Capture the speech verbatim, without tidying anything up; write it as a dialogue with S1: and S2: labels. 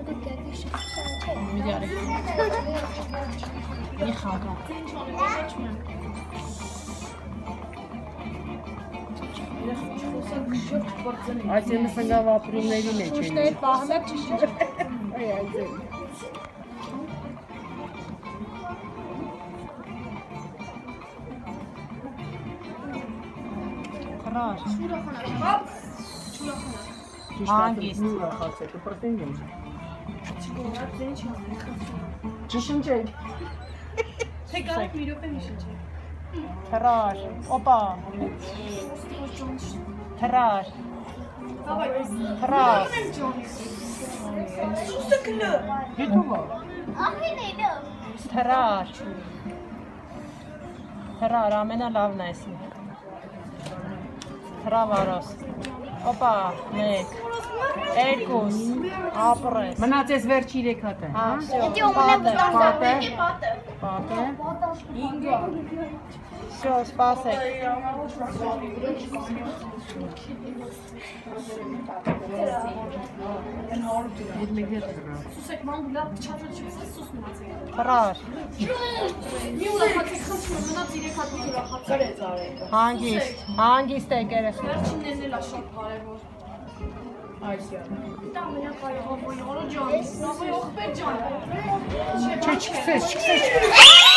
S1: میگردی میخوام
S2: Այս եմս ընգավ ապրումների մեջ են։
S1: Ուշներ պահմեք ճիշտ
S2: Այ այս է։
S1: Քրար
S2: Հանգիստ։ Նուրա խացը, դու պրտեն եմ։ Չշնչեք։
S3: Թե կարեք մի րոպե մի շնչեք։
S1: Քրար օպա Քրար Քրար
S3: Սուսկլը։
S2: Գիտումա։
S1: Քրար Քրար ամենալավն է էսի Քրավարոս Օպա մեկ Երկուս ապրես
S2: Մնացես վերջ երեք հատը։
S1: Հա,
S4: Эти у меня
S1: պատը
S4: паты.
S1: պատը Всё, սպասեք
S2: Եդ մեկ ետ կրա։
S3: Սուսեք ման լավ չափը չսա սուս մնացեք։
S1: Քրար
S3: Մի ուրախացեք խնդրում մնաց երեք հատ մի ուրախացեք։
S1: Հանգիստ հանգիստ եք երեխա
S3: Վերջիններն էլ է շատ կարևոր։ Դա միա կարևոր բոլորը ջան։ Նավոյ ողբեր ջան։
S2: Չէ, չքսես, չքսես։